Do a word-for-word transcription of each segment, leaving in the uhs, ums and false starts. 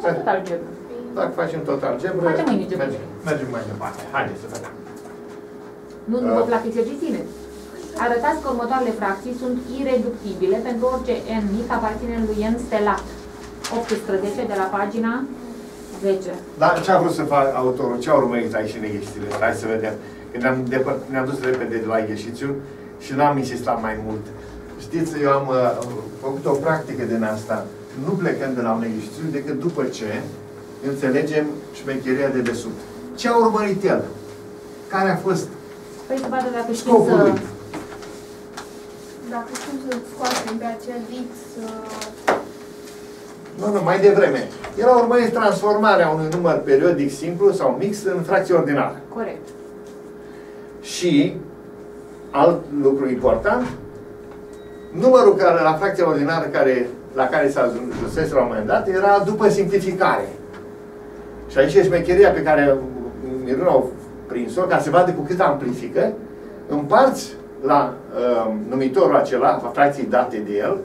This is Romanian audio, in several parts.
Facem tot algebră. Dacă facem tot algebră, Facem mâine gebră. mergem, mergem mai departe. Haideți să vedem. Nu, nu vă plac exercițiile? Arătați că următoarele fracții sunt ireductibile pentru orice n mic aparține lui n stelat. optsprezece de la pagina zece. Dar ce a vrut să fac autorul? Ce a urmărit aici în exercițiile? Hai să vedem. Când ne-am ne dus repede de la exercițiu și n-am insistat mai mult. Știți, eu am uh, făcut o practică din asta. Nu plecăm de la un exercițiu decât după ce înțelegem șmecheria de desubt. Ce a urmărit el? Care a fost Păi să vadă dacă știm scopul să... lui? Dacă știm să scoatem pe acel X... Nu, nu, mai devreme. El a urmărit transformarea unui număr periodic simplu sau mix în fracție ordinară. Corect. Și, alt lucru important, numărul care, la fracția ordinară care, la care s-a ajuns la un moment dat era după simplificare. Și aici e șmecheria pe care Miruna a prins-o, ca să vadă cu cât amplifică, împarți la uh, numitorul acela, la fracții date de el,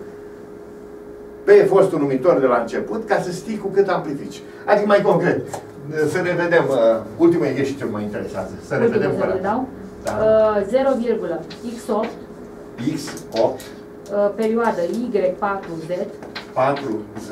pe fostul numitor de la început, ca să știi cu cât amplifici. Adică mai concret, să ne vedem, uh, ultimul exercițiu mă interesează. Să ne vedem Ultimul să dau. Da. Uh, zero, x opt. X opt. Uh, perioadă Y patru Z. patru Z.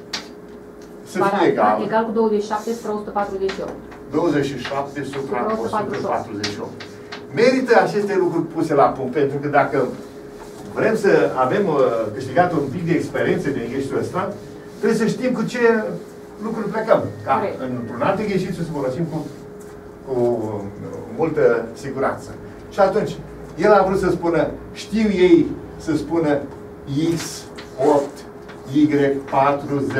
Să Barat, fie egal. egal cu douăzeci și șapte supra o sută patruzeci și opt. douăzeci și șapte supra Supra o sută patruzeci și opt. 148. Merită aceste lucruri puse la punct, pentru că dacă vrem să avem uh, câștigat un pic de experiență din exercițiul ăsta, trebuie să știm cu ce lucruri plecăm. Ca într-un alt exercițiu să folosim cu, cu uh, multă siguranță. Și atunci, el a vrut să spună, știu ei să spună X opt, Y patru Z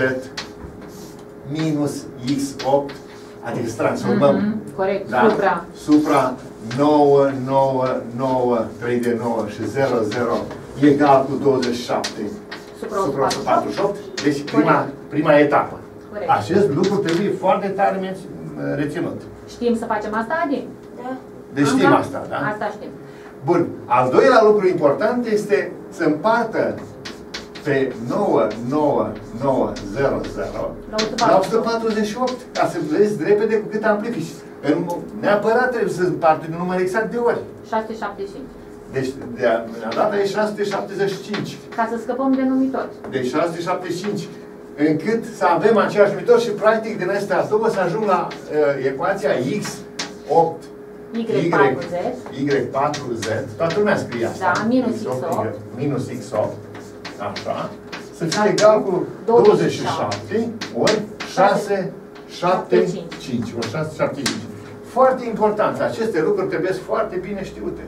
minus X opt, adică să transformăm. Mm-hmm, corect, da? supra. Supra nouă, nouă, nouă, trei de nouă și zero, zero egal cu douăzeci și șapte Supra o sută patruzeci și opt. Deci prima, prima etapă. Corect. Acest lucru trebuie foarte tare reținut. Știm să facem asta, Adi? Da. Deci știm asta, da? Asta știm. Bun. Al doilea lucru important este să împartă pe nouă, nouă, nouă, zero, zero la o sută patruzeci și opt, ca să vezi repede cu cât amplifici. Neapărat trebuie să împartă un număr exact de ori. șase sute șaptezeci și cinci. Deci, de a data e șase sute șaptezeci și cinci. Ca să scăpăm de numitori. Deci șase sute șaptezeci și cinci. Încât să avem același numitor și practic din astea două să ajung la uh, ecuația X opt Y patru Z. Y patru Z. Toată lumea scrie asta. Da, minus X opt. Minus X opt. Așa. Să fie egal cu douăzeci și șapte ori șase sute șaptezeci și cinci. Ori șase sute șaptezeci și cinci. Foarte important. Aceste lucruri trebuie foarte bine știute.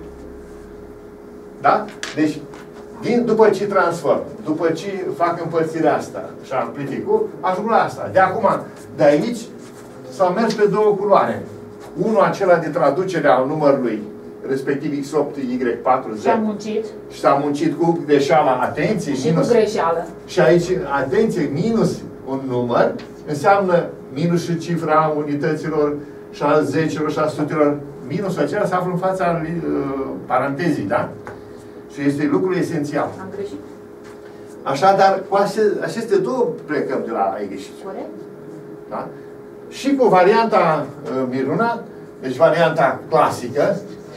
Da? Deci, din, după ce transform, după ce fac împărțirea asta și amplificul, ajung la asta. De acum, de aici, s-au mers pe două culoare. Unul acela de traducere al numărului, respectiv X opt, Y patru Z. Și am muncit. Și s-a muncit cu greșeala, atenție, și minus. cu greșeală. Și aici, atenție, minus un număr, înseamnă minus și cifra unităților și al zecelor și al sutelor. Minusul acela se află în fața uh, parantezii, da? Și este lucrul esențial. Am greșit. Așadar, cu aceste două plecăm de la exercițiu. Corect. Da? Și cu varianta uh, Miruna, deci varianta clasică,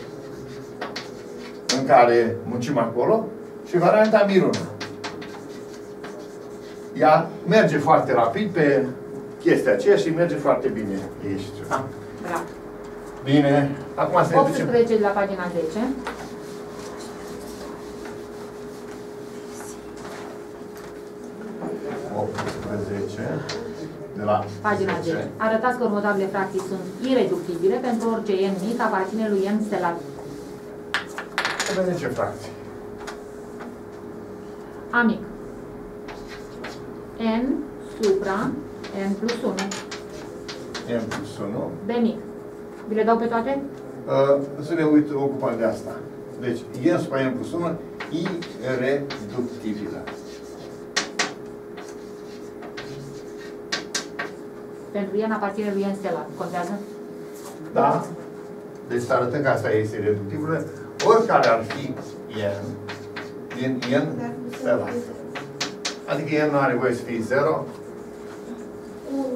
în care muncim acolo, și varianta Miruna. Ea merge foarte rapid pe chestia aceea și merge foarte bine exercițiul. Da? Bravo. Bine. Acum să ne ducem. optsprezece de la pagina zece. optsprezece de la Pagina zece. Arătați că următoarele fracții sunt ireductibile pentru orice n mic aparține lui n stelat. Să vedem ce fracții. A mic. N supra N plus unu. N plus unu. B mic. Vi le dau pe toate? Uh, să ne uit, ocupăm de asta. Deci, N supra N plus unu, ireductibilă. Pentru n aparține lui n stelat. Contează? Da? Deci să arătăm că asta este ireductibilă. Oricare ar fi N, din N stelat. Adică N nu are voie să fie zero. unu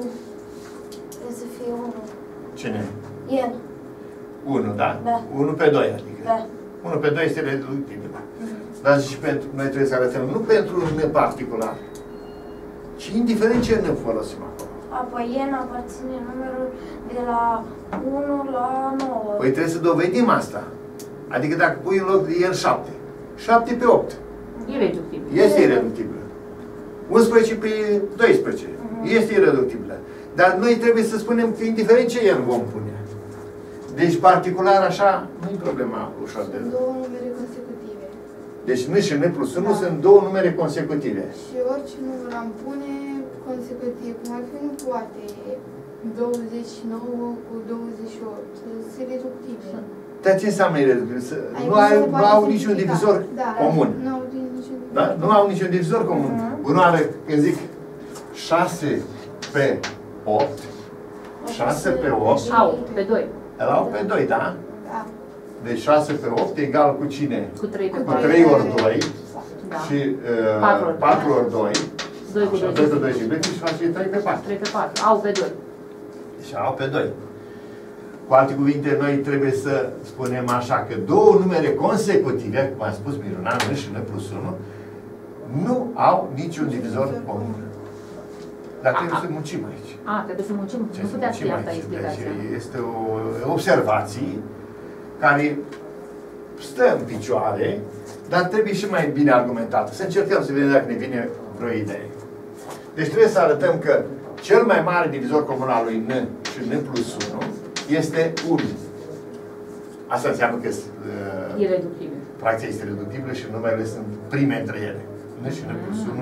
Trebuie să fie unu. Cine? N. unu, da? Da. unu pe doi, adică. Da. unu pe doi este reductibil. Mhm. Dar și pentru, noi trebuie să arătăm, nu pentru un n particular, ci indiferent ce n folosim acolo. Apoi N aparține numărul de la unu la nouă. Păi trebuie să dovedim asta. Adică dacă pui în loc de el șapte, șapte pe opt, Ireductibil. este ireductibilă. unsprezece pe doisprezece, este ireductibilă. Dar noi trebuie să spunem că indiferent ce el vom pune. Deci particular așa, nu e problema ușor de... Sunt două numere consecutive. Deci N și N plus unu sunt două numere consecutive. Și orice număr am pune consecutiv, cum ar fi, nu poate douăzeci și nouă cu douăzeci și opt, sunt reductibil. Dar ce înseamnă ireductibil? Să- Adică Nu, se ai, nu poate au simplifica. niciun divizor Da, comun. Nu au niciun divizor. Da? Nu au niciun divizor comun. Mhm. Bunoară, când zic șase pe opt, șase pe opt, Au, pe doi. îl au pe doi, da? Da. Deci șase pe opt e egal cu cine? Cu trei pe Cu Cu patru. trei ori doi Da. și Patru ori patru ori doi. doi cu doi doi. pe doi și bleci și face trei pe patru. trei pe patru. Au pe doi. Deci au pe doi. Cu alte cuvinte, noi trebuie să spunem așa că două numere consecutive, cum a spus Miruna, N și N plus unu, nu au niciun divizor comun. Dar trebuie să muncim aici. A, trebuie să muncim. Ce Nu să putea muncim fi asta aici? explicația. Deci este o observație care stă în picioare, dar trebuie și mai bine argumentată. Să încercăm să vedem dacă ne vine vreo idee. Deci trebuie să arătăm că cel mai mare divizor comun al lui N și N plus unu este unu. Asta înseamnă că uh, Ireductibil. fracția este reductibilă și numerele sunt prime între ele. N și N plus unu.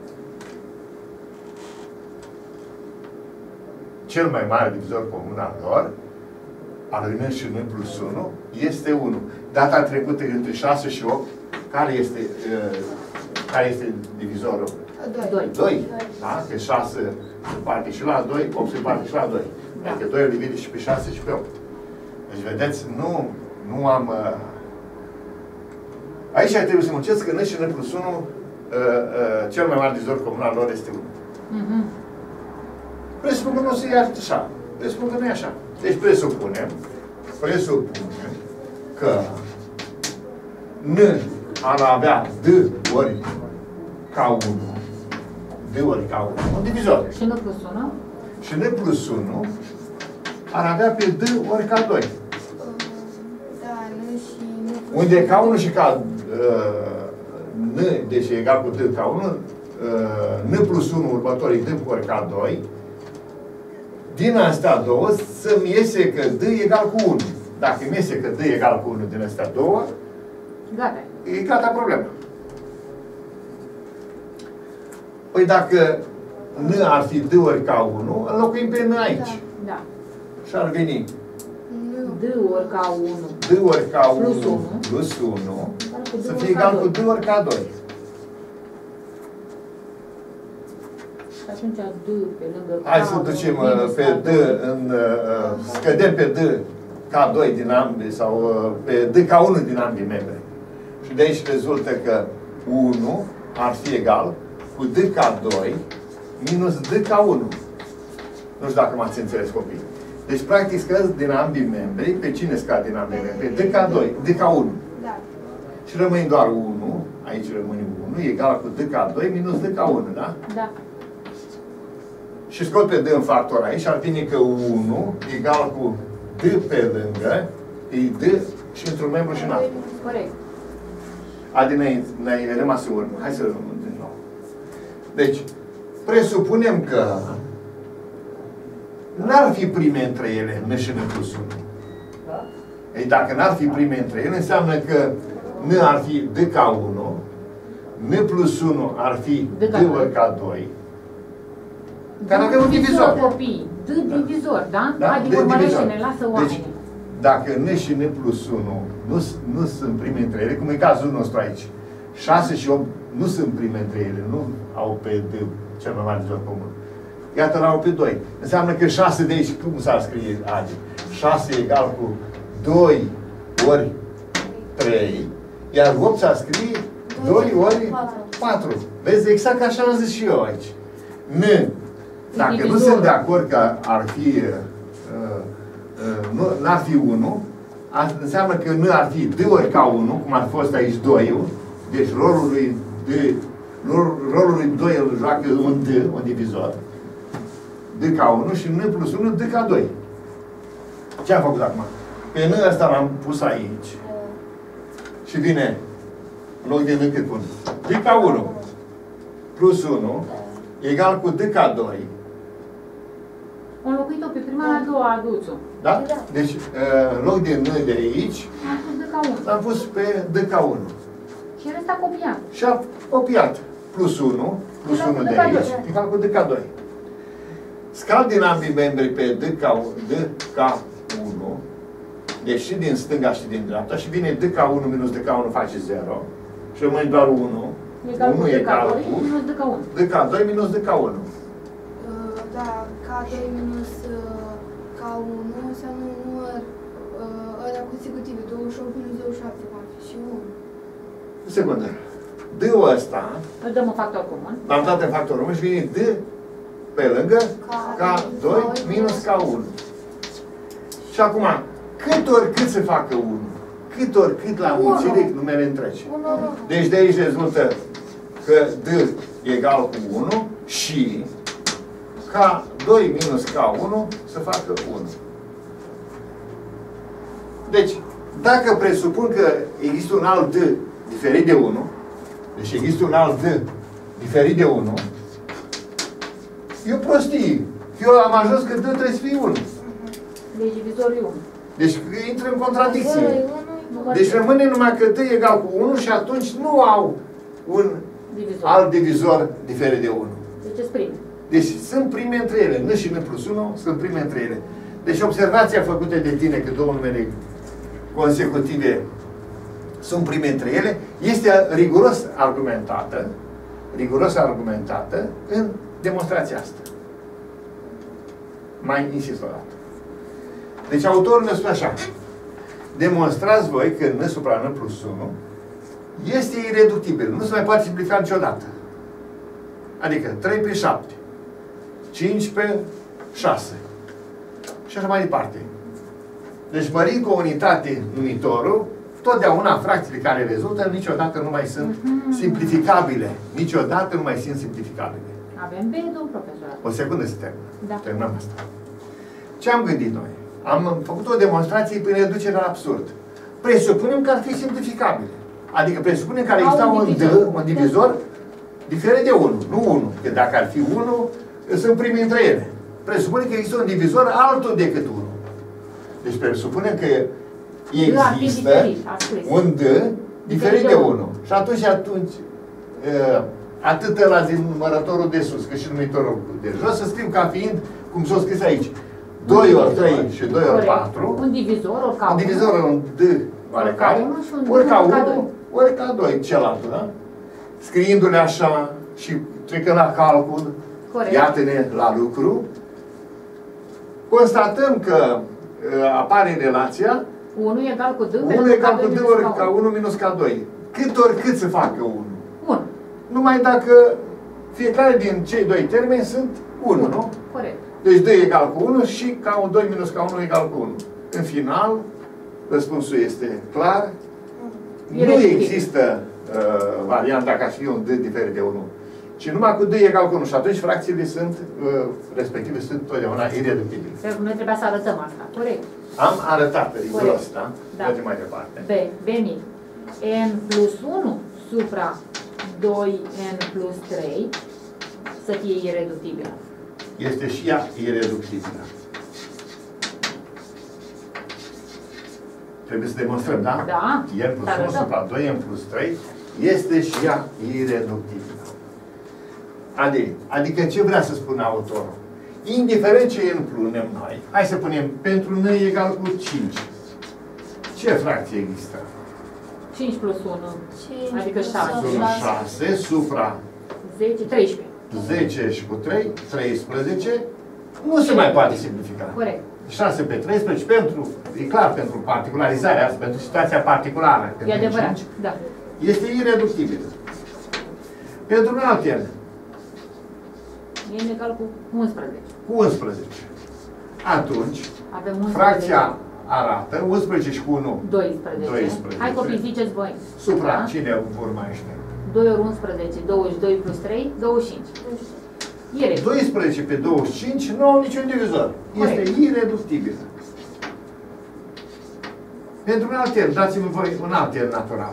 Cel mai mare divizor comun al lor, al lui N și N plus unu, este unu. Data trecută între șase și opt, care este, uh, care este divizorul? Doi. Doi. doi. Da? Că șase se parte și la doi, opt se parte și la doi. Da. Adică doi îl divide și pe șase și pe opt. Deci, vedeți, nu, nu am... Uh... Aici trebuie să muncesc că N și N plus unu, uh, uh, cel mai mare divizor comun al lor este unu. Mhm. Presupun că nu o să ia așa. Presupun că nu e așa. Deci presupunem, presupunem că N ar avea D ori K unu, D ori K unu, un divizor. Și nu plus unu? Și N plus unu ar avea pe D ori K doi. Da, nu și nu. Unde K unu și K, uh, N, deci e egal cu D K unu, uh, N plus unu următorii D ori K doi, din astea două să-mi iese că D e egal cu unu. Dacă îmi iese că D e egal cu unu din astea două, Gata. e gata problema. Păi dacă N ar fi D ori K unu, înlocuim pe N aici. Da. Și ar veni Nu. D ori K unu. D ori K unu Plus unu. plus unu să D fie ori egal K cu doi. D ori K doi. Și atunci D pe lângă K. Hai să ducem uh, minus pe K D, doi. în, uh, scădem pe D K doi din ambii, sau uh, pe D K unu din ambii membre. Și de aici rezultă că unu ar fi egal cu D K doi minus D K unu. Nu știu dacă m-ați înțeles, copii. Deci, practic, scăzi din ambii membri. Pe cine scad din ambii membri? Pe D K doi, D K unu. Da. Și rămâne doar unu, aici rămâne unu, egal cu D K doi minus D K unu, da? Da. Și scot pe D în factor aici, ar veni că unu egal cu D pe lângă, e D și într-un membru și în altul. Corect. Adi, ne-ai rămas în urmă. Hai să rămân din nou. Deci, presupunem că n-ar fi prime între ele, N și N plus unu. Ei, dacă n-ar fi prime între ele, înseamnă că N ar fi D K unu, N plus unu ar fi D ori K doi, care avem un divizor. Copii. D divizor, da? Da? Adică D urmărește-ne, divizor. lasă Deci, oamenii. dacă N și N plus unu nu, nu sunt prime între ele, cum e cazul nostru aici, șase și opt nu sunt prime între ele, nu au pe D cel mai mare divizor comun. Iată, l-au pe doi. Înseamnă că șase de aici, cum s-ar scrie, Adi? șase egal cu doi ori trei, iar opt s-ar scrie doi ori patru. Vezi, exact așa am zis și eu aici. N Dacă nu sunt de acord că ar fi, uh, uh, nu ar fi unu, asta înseamnă că nu ar fi D ori ca unu, cum ar fi fost aici doi, deci rolul lui D, rolul lui doi îl joacă un D, un divizor, D ca unu și N plus unu, D ca doi. Ce am făcut acum? Pe N ăsta l-am pus aici și vine în loc de N cât pun? D ca unu plus unu egal cu D ca doi. Am înlocuit-o pe prima, la a doua aduț-o. Da? Deci, în loc de N de aici, am pus D ca unu. l-am pus pe D ca unu. Și el ăsta copiat. Și a copiat. Plus unu, plus unu de aici, egal cu D ca doi. Scad din ambii membri pe D ca unu, deci și din stânga și din dreapta, și vine D ca unu minus D ca unu face zero. Și rămâne doar unu. Egal cu unu D egal ca doi cu minus D ca unu. D ca doi minus D ca unu. Da, K doi minus K unu înseamnă număr ăla consecutive, douăzeci și opt minus douăzeci și șapte, va fi și unu. O secundă. D-ul ăsta, Îl dăm în factor comun. l-am dat în factor comun și vine D pe lângă K doi minus K unu. Și acum, cât ori cât se facă unu? Cât ori cât la mulțire numere întregi. Deci de aici rezultă că D egal cu unu și K doi minus K unu să facă unu. Deci, dacă presupun că există un alt D diferit de unu, deci există un alt D diferit de unu, e o prostie. Eu am ajuns că D trebuie să fie unu. Deci divizorul e unu. Deci intră în contradicție. Deci rămâne numai că D e egal cu unu și atunci nu au un divizor. alt divizor diferit de unu. Deci sunt prime. Deci sunt prime între ele. N și N plus unu sunt prime între ele. Deci observația făcută de tine că două numere consecutive sunt prime între ele este riguros argumentată, riguros argumentată în demonstrația asta. Mai insist o dată. Deci autorul ne spune așa: demonstrați voi că N supra N plus unu este ireductibil. Nu se mai poate simplifica niciodată. Adică trei pe șapte, cinci pe șase și așa mai departe. Deci mărind cu o unitate numitorul, totdeauna fracțiile care rezultă niciodată nu mai sunt simplificabile. Niciodată nu mai sunt simplificabile. Avem B, domnul profesor. O secundă să terminăm. Da. Terminăm asta. Ce am gândit noi? Am făcut o demonstrație prin reducere la absurd. Presupunem că ar fi simplificabile. Adică presupunem că ar exista un D, un divizor diferit de unu, nu unu. Că dacă ar fi unu, sunt primi între ele. Presupunem că există un divizor altul decât unu. Deci presupunem că există un D diferit de unu. Și atunci, atunci, atât ăla din numărătorul de sus, cât și numitorul de jos, să scriem ca fiind, cum s-a scris aici, doi ori trei și doi ori patru. Un divizor, ori ca unu. Un divizor, un D oarecare, ori ca unu, ori ca doi, celălalt, da? Scriindu-le așa și trecând la calcul, iată-ne la lucru, constatăm că uh, apare relația unu egal cu D, unu egal cu D ori ca unu minus ca doi. Cât ori cât să facă unu? unu. Numai dacă fiecare din cei doi termeni sunt unu, nu? Corect. Deci doi egal cu unu și ca doi minus ca unu egal cu unu. În final, răspunsul este clar. E nu respectiv. există uh, varianta ca să fie un D diferit de unu. Ci numai cu D egal cu unu. Și atunci fracțiile sunt, uh, respective, sunt totdeauna ireductibile. Noi trebuia să arătăm asta. Corect. Am arătat riguros, da? Da. Mergem mai departe. B. B mic. N plus unu supra doi N plus trei să fie ireductibilă. Este și ea ireductibilă. Trebuie să demonstrăm, da? Da. N plus unu supra doi N plus trei este și ea ireductibilă. Adică, adică ce vrea să spună autorul? Indiferent ce N punem noi, hai să punem pentru N egal cu cinci. Ce fracție există? cinci plus unu, cinci adică plus șase. Sunt șase supra zece, treisprezece. zece și cu trei, treisprezece. Nu se mai poate simplifica. Corect. șase pe treisprezece pentru, e clar, pentru particularizarea asta, pentru situația particulară. E adevărat, da. Este ireductibil. Pentru un alt N. n egal cu unsprezece. Cu unsprezece. Atunci, Avem unsprezece. fracția arată unsprezece și cu unu. doisprezece. doisprezece. Hai copii, ziceți voi. Supra, Da? cine urmărește? doi ori unsprezece, douăzeci și doi plus trei, douăzeci și cinci. Ireductibil. doisprezece pe douăzeci și cinci nu au niciun divizor. Este Corect. ireductibil. Pentru un alt termen, dați-mi voi un alt termen natural.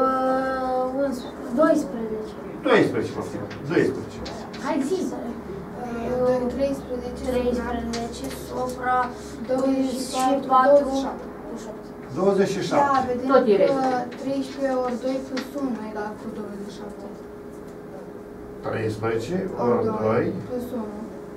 doisprezece. doisprezece, poftim. doisprezece. Hai zi. treisprezece. treisprezece supra douăzeci și douăzeci și patru. patru. douăzeci și Da, șapte. vedem Tot e că restul. treisprezece ori doi plus unu egal cu douăzeci și șapte. treisprezece ori doi. plus unu.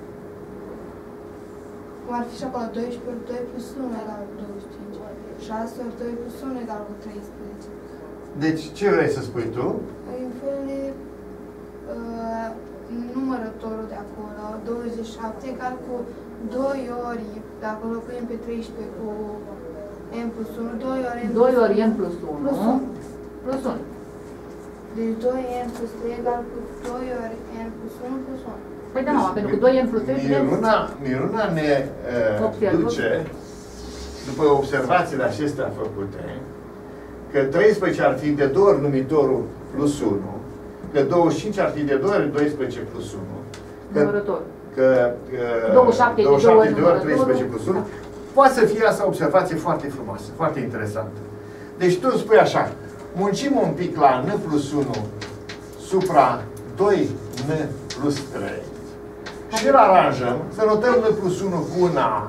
Cum ar fi și acolo, doisprezece ori doi plus unu egal cu douăzeci și cinci. șase ori doi plus unu egal cu treisprezece. Deci, ce vrei să spui tu? În fel de uh, numărătorul de acolo, douăzeci și șapte egal cu doi ori, dacă o locuim pe treisprezece cu n plus unu, doi ori n doi ori n plus unu. plus unu. Plus unu. Deci doi n plus trei egal cu doi ori n plus unu plus unu. Păi da, mama, pentru că doi n plus trei Miruna, Miruna ne uh, Observă. duce, după observațiile acestea făcute, că treisprezece ar fi de două ori numitorul plus unu, că douăzeci și cinci ar fi de două ori doisprezece plus unu, că, numărător. că, că douăzeci și șapte de douăzeci și două șapte ori de ori numărătorul. treisprezece plus unu. Poate să fie asta o observație foarte frumoasă, foarte interesantă. Deci tu spui așa, muncim un pic la n plus unu supra doi n plus trei și îl aranjăm, să notăm n plus unu cu un a.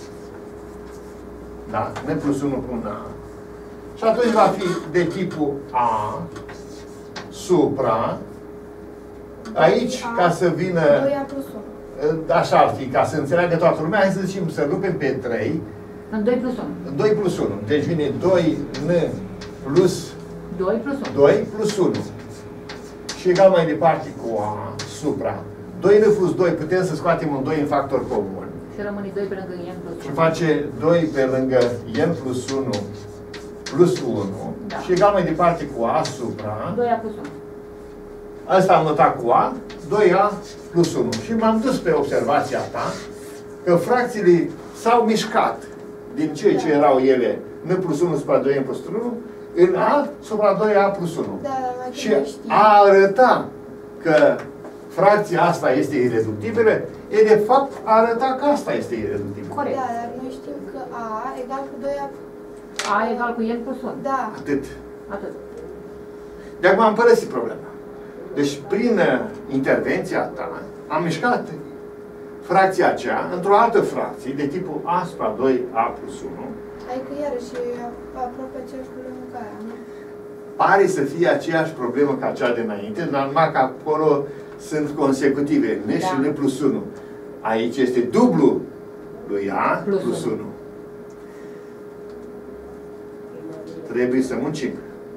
Da? N plus unu cu un a. Și atunci va fi de tipul a supra. Aici, ca să vină, doi a plus unu. așa ar fi, ca să înțeleagă toată lumea, hai să zicem, să rupem pe trei, În doi plus unu. doi plus unu. Deci vine doi n plus doi plus unu. doi plus unu. Și egal mai departe cu a supra. doi n plus doi, putem să scoatem un doi în factor comun. Și rămâne doi pe lângă n plus Și unu. face doi pe lângă n plus unu plus unu. Da. Și egal mai departe cu a supra. doi a plus unu. Asta am notat cu a, doi a plus unu. Și m-am dus pe observația ta că fracțiile s-au mișcat din ceea ce erau ele n plus unu supra doi n plus unu în a supra doi a plus unu. Da, dar mai Și trebuie știi. a arăta că fracția asta este ireductibilă, e de fapt a arăta că asta este ireductibilă. Corect. Da, dar noi știm că a egal cu doi a. A egal cu n plus unu. Da. Atât. Atât. De acum am părăsit problema. Deci, prin uh, intervenția ta, am mișcat fracția aceea într-o altă fracție, de tipul a supra doi a plus unu. Adică iarăși e aproape aceeași problemă ca aia, nu? Pare să fie aceeași problemă ca cea de înainte, dar numai că acolo sunt consecutive, n și Da. n plus unu. Aici este dublu lui a Plus plus unu. unu. Trebuie să muncim.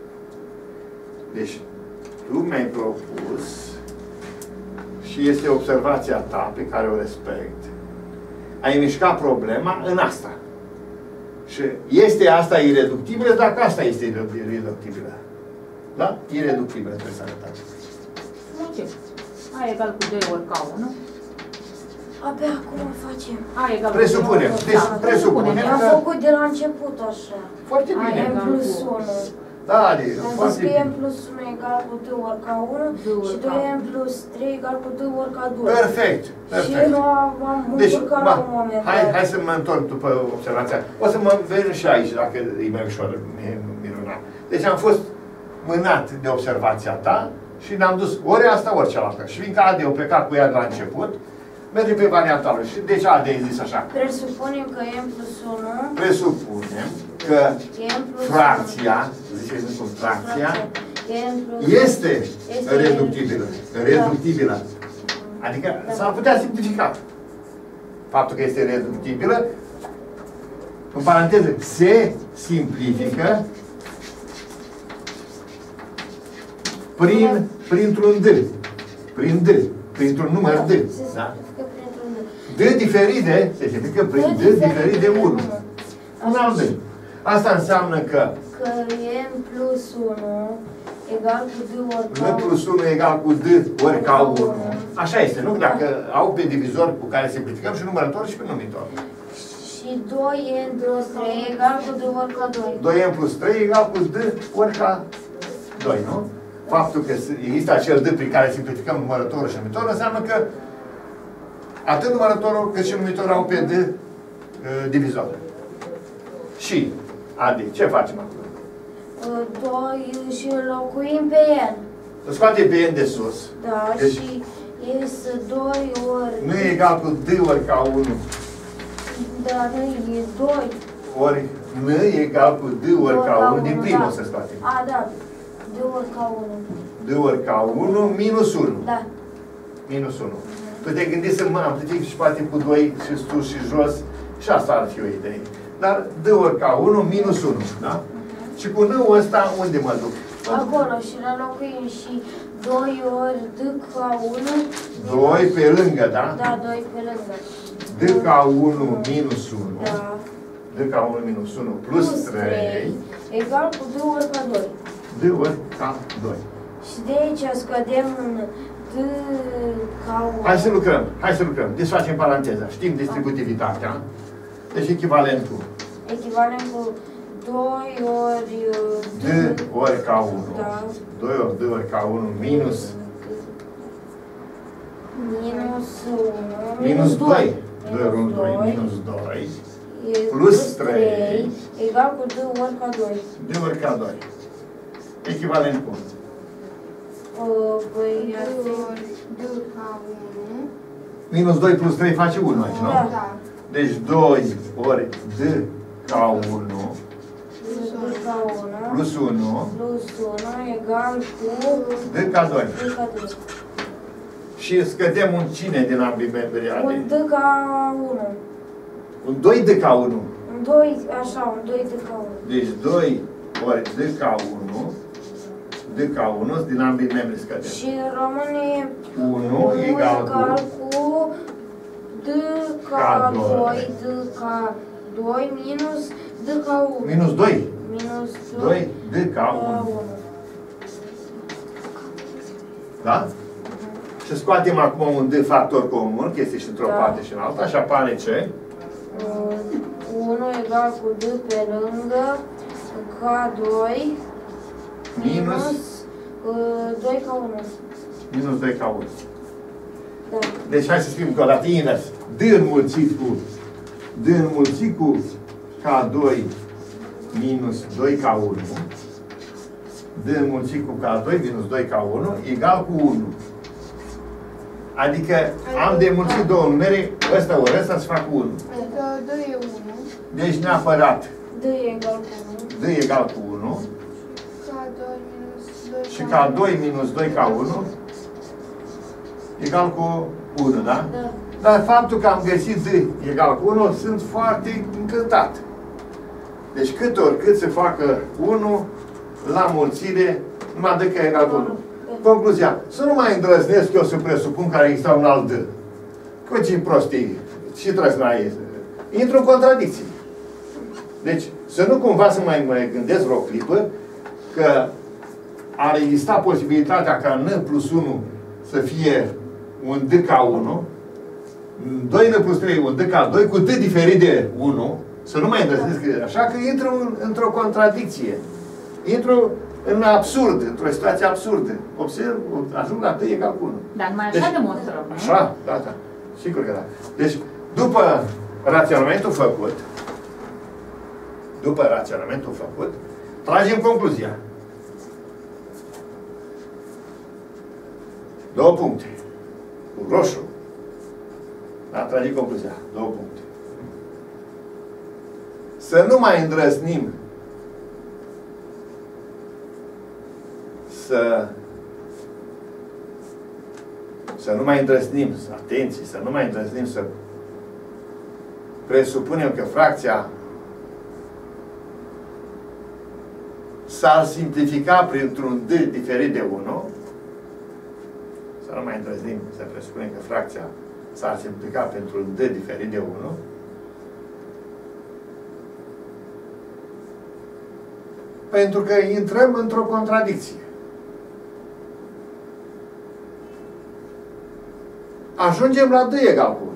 Deci, tu mi-ai propus și este observația ta pe care o respect. Ai mișcat problema în asta. Și este asta ireductibilă dacă asta este ireductibilă. Da? Ireductibilă trebuie să arătați. Muncim. A egal cu doi ori ca unu. Abia acum facem. A egal cu Presupunem. doi ori- Deci, da, presupunem. Am Da. făcut de la început așa. Foarte Ai, bine. ai. n plus unu. Da, adică, Am zis foarte că bine. n plus unu egal cu doi ori ca unu doi ori și ca doi n plus trei egal cu doi ori ca doi. Perfect. Și Perfect. eu am am Deci, încurcat ba, la un moment hai, dat. hai să mă întorc după observația. O să mă veni și aici, dacă e mai ușor, mie nu Miruna. Deci am fost mânat de observația ta și ne-am dus ori asta, ori cealaltă. Și fiindcă Adi a plecat cu ea de la început, mergem pe varianta lui. Și deci Adi a zis așa. Presupunem că n plus unu, Presupunem că n plus fracția, ziceți cum fracția, n plus este Este reductibilă. Reductibilă. Adică s-ar putea simplifica. Faptul că este reductibilă, în paranteză, se simplifică prin, printr-un D. Prin D. Printr-un număr D. Se Da? simplifică printr-un D. D diferit de, se simplifică prin D diferit de unu. Un alt D. Asta înseamnă că Că n plus unu egal cu D ori K N unu. plus unu egal cu D ori K unu. Așa este, nu? Dacă au pe divizor cu care simplificăm și numărător și pe numitor. Și doi n plus trei egal cu D ori K doi. doi n plus trei egal cu D ori K doi, nu? Faptul că există acel D prin care simplificăm numărătorul și numitorul înseamnă că atât numărătorul cât și numitorul au pe D uh, divizor. Și, Adi, ce facem acum? doi și înlocuim pe n. Scoate pe N de sus. Da, Deci- și este doi ori... Nu e egal cu D ori K unu. Da, nu e doi. Ori N e egal cu D ori K unu. Din primul da. se scoate. A, da. D ori K unu. D ori K unu minus unu. Da. Minus unu. Tu te gândești să mă amplific și poate cu doi și sus și jos. Și asta ar fi o idee. Dar D ori K unu minus unu. Da? Și cu N-ul ăsta unde mă duc? Acolo și le înlocuim și doi ori D K unu. doi pe lângă, da? Da, doi pe lângă. D K unu minus unu. Da. D K unu minus unu plus trei. Egal cu D ori K doi. D ori K doi. Și de aici scădem în D K unu. Hai să lucrăm, hai să lucrăm. Desfacem paranteza. Știm distributivitatea. Deci echivalentul Echivalent cu doi ori D ori K unu. Da. doi ori D ori K unu minus minus unu. minus doi. doi ori unu, doi. doi. Minus doi. E Plus trei. Egal cu D ori K doi. D ori K doi. Echivalent cu Uh, Păi ar D fi... ori D K unu. minus doi plus trei face unu aici, nu? Da. Da. Deci doi ori D K unu Plus D K unu. plus unu Plus unu egal cu D K doi. D K doi. Și scădem un cine din ambii membri Un ale? D K unu. Un doi D K unu. Un doi, așa, un doi D K unu. Deci doi ori D K unu, D K unu din ambii membri scădem. Și rămâne unu egal egal cu cu D K doi, D K doi minus D K unu. minus doi. Minus doi D K unu. Da? Și scoatem acum un D factor comun, că este și într-o Da. parte și în alta, și apare ce? unu egal cu D pe lângă K doi minus uh, doi K unu. Minus doi K unu. Da. Deci hai să scriem că o dată invers. D înmulțit cu D înmulțit cu K doi minus doi K unu. D înmulțit cu K doi minus doi K unu egal cu unu. Adică am de înmulțit două numere, ăsta ori ăsta să fac unu. Adică doi e unu. Deci neapărat D egal cu unu. D egal cu unu K doi minus doi și K doi minus doi K unu egal cu unu, da? Da. Dar faptul că am găsit D egal cu unu, sunt foarte încântat. Deci cât ori cât se facă unu la mulțire, numai D că e egal cu unu. Concluzia. Să nu mai îndrăznesc eu să presupun că ar exista un alt D. Că ce prostii și trăsna este. Intru în contradicție. Deci, să nu cumva să mai mă gândesc vreo clipă că ar exista posibilitatea ca N plus unu să fie un D K unu, doi N plus trei un D K doi cu D diferit de unu, să nu mai îndrăznesc așa, că intru într-o contradicție. Intru în absurd, într-o situație absurdă. Observ, ajung la D egal cu unu. Dar numai așa Deci, demonstrăm, nu? Așa, da, da. Sigur că da. Deci, după raționamentul făcut, după raționamentul făcut, tragem concluzia. Două puncte. Cu roșu. Da, tragem concluzia. Două puncte. Să nu mai îndrăznim să să nu mai îndrăznim, atenție, să nu mai îndrăznim să presupunem că fracția s-ar simplifica printr-un D diferit de unu, să nu mai îndrăznim să presupunem că fracția s-ar simplifica printr-un D diferit de unu, pentru că intrăm într-o contradicție. ajungem la d egal cu unu.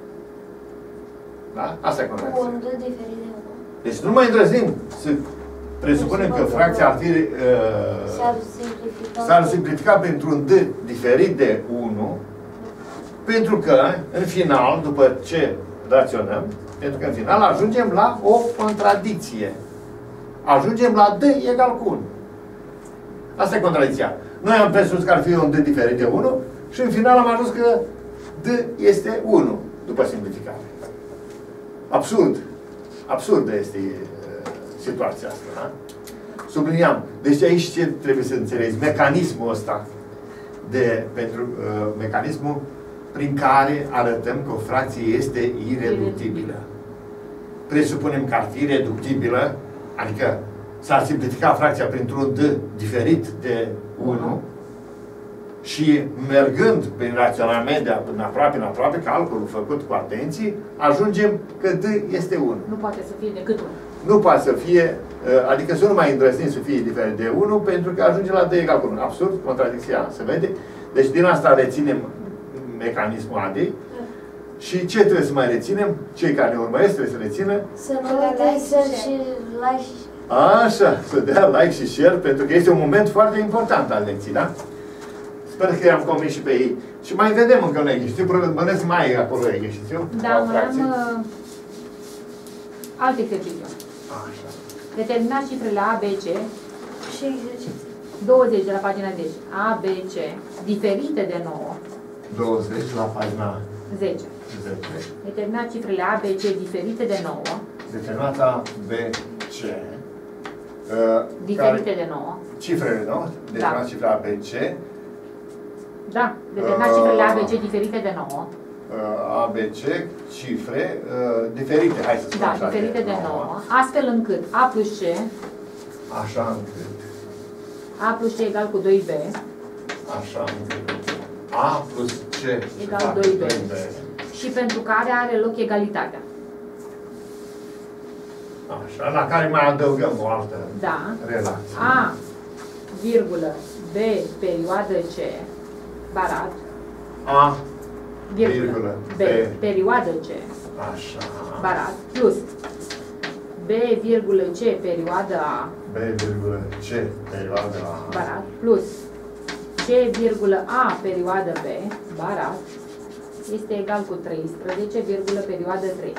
Da? Asta e Cu contradicția. un d diferit de unu. Deci nu mai îndrăznim să presupunem că fracția ar fi uh, S-ar simplifica. s-ar simplifica pentru un d diferit de unu, pentru că, în final, după ce raționăm, pentru că în final ajungem la o contradicție. Ajungem la d egal cu unu. Asta e contradicția. Noi am presupus că ar fi un d diferit de unu și în final am ajuns că d este unu, după simplificare. Absurd. Absurdă este uh, situația asta, da? Subliniam. Deci aici ce trebuie să înțelegi? Mecanismul ăsta de, pentru uh, mecanismul prin care arătăm că o fracție este ireductibilă. Presupunem că ar fi reductibilă, adică s-ar simplifica fracția printr-un d diferit de unu și mergând prin raționament de în aproape în aproape, calculul făcut cu atenție, ajungem că d este unu. Nu poate să fie decât unu. Nu poate să fie, adică să nu mai îndrăznim să fie diferit de unu, pentru că ajunge la d egal cu unu. Absurd, contradicția se vede. Deci din asta reținem mecanismul A D. Și ce trebuie să mai reținem? Cei care ne urmăresc trebuie să rețină. Să nu uitați să și like și Așa, să dea like și share, pentru că este un moment foarte important al lecției, da? Sper că i-am convins și pe ei. Și mai vedem încă un exercițiu, bănesc mai acolo exercițiu. Da, mai am uh, alt exercițiu. Așa. Determinați cifrele A, B, C, și exerciții. douăzeci de la pagina zece. A, B, C, diferite de nouă, douăzeci la pagina zece. zece. Determinați cifrele A, B, C, diferite de nouă, Determinata B, C. Uh, diferite care, de nouă. cifrele, nu? Determinata Da. cifra A, B, C. Da, determinați cifrele A, B, C, diferite de nouă. Uh, A, B, C, cifre uh, diferite, hai să spunem Da, așa, diferite de nouă. Astfel încât A plus C, Așa încât, A plus C egal cu doi B, așa încât, A plus C Egal fac doi B. B. și pentru care are loc egalitatea. Așa, la care mai adăugăm o altă Da. relație. A, virgulă, B, perioadă C, barat, A, virgulă, virgulă, B, B. perioadă C, așa, barat, plus B, virgulă, C, perioadă A, B, virgulă, C, perioada A, barat, plus C, virgulă, A, perioadă B, barat, este egal cu treisprezece, virgulă, perioadă trei.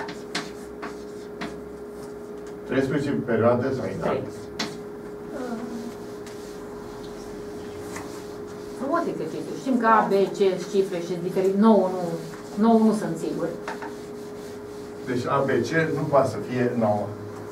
treisprezece perioade trei, da? trei. Frumos exercițiu. Știm că A, B, C sunt cifre și sunt diferit. nouă nu, nouă nu sunt sigur. Deci A, B, C nu poate să fie nouă.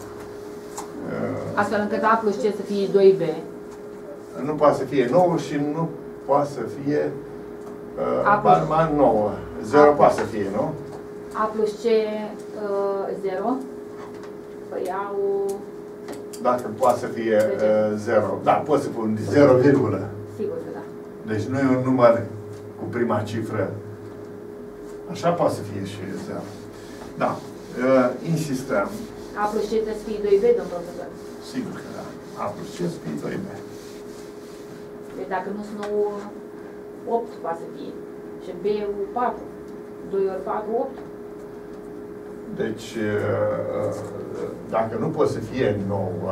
Astfel încât A plus C să fie doi B. Nu poate să fie nouă și nu poate să fie A uh, plus- barman nouă. Zero A poate să fie, nu? A plus C zero. Păi au... Dacă poate să fie De ce? uh, zero. Da, poate să pun zero virgulă. Sigur că da. Deci nu e un număr cu prima cifră. Așa poate să fie și zero. Da. Uh, insistăm. A plus C trebuie să fie doi B, domn profesor. Sigur că da. A plus C să fie doi B. Deci dacă nu sunt nouă, opt poate să fie. Și B patru. doi ori patru, opt. Deci, uh, dacă nu poate să fie nouă,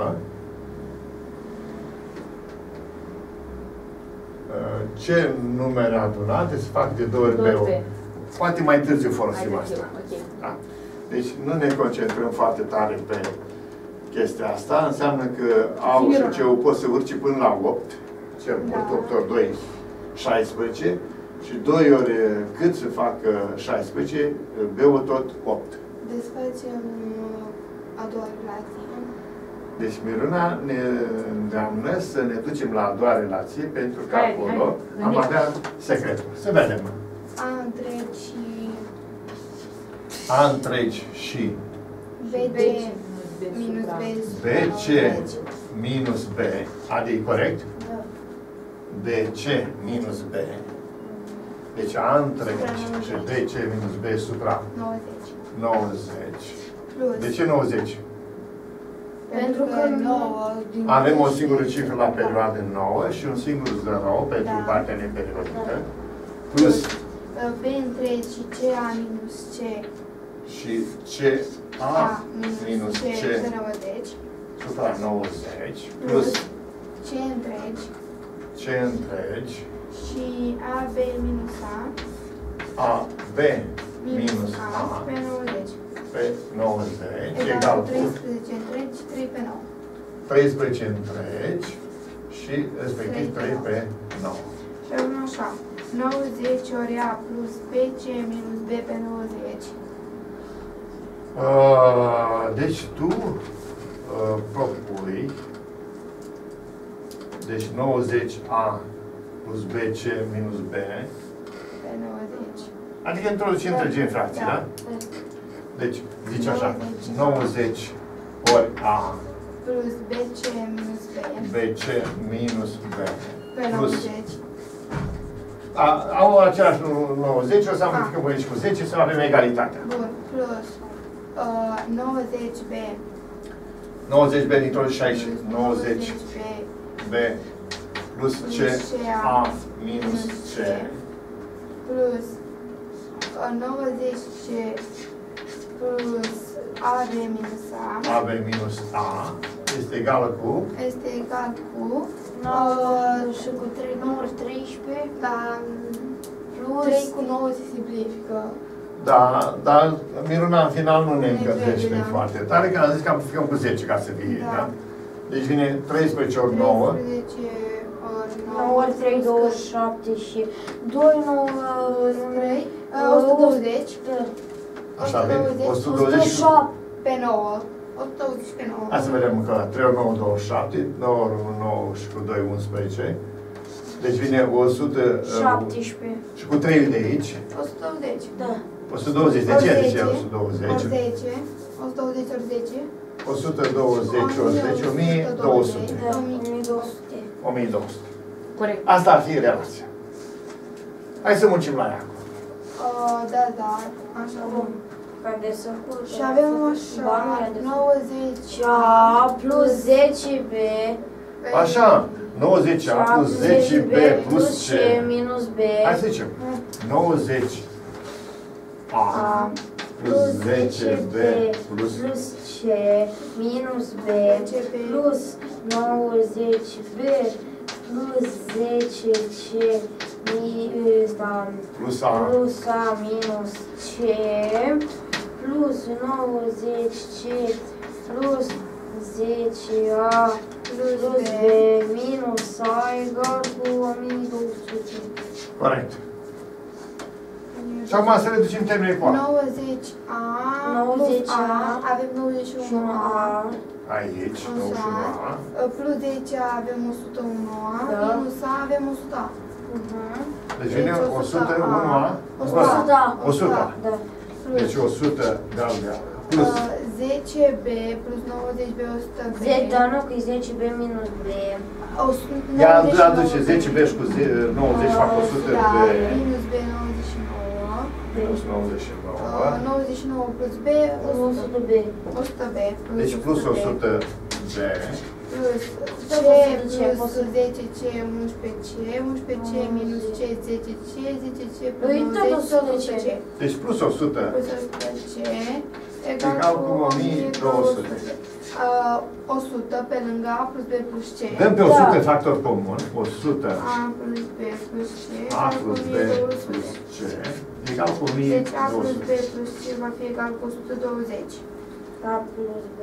uh, ce numere adunate se fac de două ori Doi B. B. Poate mai târziu folosim Mai târziu, asta. ok. Da. Deci nu ne concentrăm foarte tare pe chestia asta. Înseamnă că A și C poți să urci până la opt. Cel mult, Da. opt ori doi, șaisprezece. Și doi ori cât să facă șaisprezece, B-ul tot opt. Desfacem uh, a doua relație. Deci Miruna ne îndeamnă să ne ducem la a doua relație, pentru că Hai, acolo hai, am gândește. avea secretul. Să vedem. A întregi și A întregi și B C minus B B C minus B, adică corect? Da. B C minus B. Deci A întregi și B C minus B supra nouăzeci. nouăzeci. Plus. De ce nouăzeci? Pentru că nouă din Avem o singură cifră la perioadă nouă și un singur zero pentru Da. partea neperiodică. Plus B întregi și C A minus C Și C A minus C pe nouăzeci supra nouăzeci plus C întregi C întregi și A B minus A A B minus A pe nouăzeci pe nouăzeci egal egal cu cu treisprezece întregi și trei pe nouă. treisprezece întregi și respectiv trei pe nouă. Și avem așa, nouăzeci ori A plus B C minus B pe nouăzeci. Uh, deci tu uh, propui deci nouăzeci A plus B C minus B Pe nouăzeci. adică introduci întregii în fracții, da? Deci zici așa, nouăzeci ori A Plus B C minus B B C minus B pe plus nouăzeci. a, au același nouăzeci, o să amplificăm cu aici cu zece să avem egalitatea. Bun, plus uh, nouăzeci B nouăzeci B introduci aici, plus nouăzeci B B plus C A minus C plus uh, nouăzeci C plus A B minus A A B minus A este egală cu este egal cu nouă și cu trei, nouă ori treisprezece da, plus trei cu nouă se simplifică. da, dar Miruna în final nu ne Ne încălzește crede, da. foarte tare, că am zis că amplificăm cu zece ca să fie, Da. da? Deci vine treisprezece ori nouă, treisprezece ori nouă ori trei, douăzeci și șapte și doi, nouă, trei, o sută douăzeci. așa vine, o sută o sută douăzeci și șapte. Pe nouă. o sută douăzeci pe nouă. hai să vedem încă o dată, trei ori nouă, douăzeci și șapte, nouă ori unu, nouă și cu doi, unsprezece. Deci vine o sută șaptesprezece. și cu trei de aici, o sută douăzeci. Da. o sută douăzeci, de ce Ori zice zece, o sută douăzeci? Ori zece. o sută douăzeci ori zece. o sută douăzeci ori zece, o mie două sute. Da, o mie două sute. o mie două sute. Corect. Asta ar fi relația. Hai să muncim la ea acum. Uh, da, da, așa bun. Care să curte. Și avem așa, nouăzeci A plus zece B pe Așa, nouăzeci A plus zece B plus C. minus B Hai să zicem, nouăzeci A A plus zece B plus plus C minus B C B plus nouăzeci B plus zece C minus A plus A plus A minus C plus nouăzeci C plus zece A plus B minus A egal cu o mie două sute. corect. Și acum să reducem termenii cu A. nouăzeci A nouăzeci plus A, A avem nouăzeci și unu A, Aici, nouăzeci și unu A. plus zece A avem o sută unu A, Da. minus A avem o sută A. Mhm. Deci vine o sută unu A. o sută Da. o sută A. Da. Deci o sută galbea. Plus Uh, zece B plus nouăzeci B, o sută B. zece, dar nu, că e zece B minus B. o sută, ea nouăzeci și aduce nouă zece B și cu nouăzeci fac o sută Da, B. minus B nouăzeci și nouă. Minus nouăzeci și nouă. Uh, nouăzeci și nouă plus B, o o sută sută B. o sută B. Deci plus o sută B. Plus C Tot o sută C, plus o sută. zece C, unsprezece C, unsprezece C minus C, zece C, zece C plus Păi, tot nouăzeci, o sută C. Deci plus o sută. Plus o sută C Egal egal cu cu o mie două sute. Uh, o sută pe lângă A plus B plus C. Dăm pe o Da. sută factor comun. o sută A plus B plus C A egal cu plus B o mie două plus sute. C egal cu o mie Deci A două plus B sute. plus C va fi egal cu o sută douăzeci. A plus B.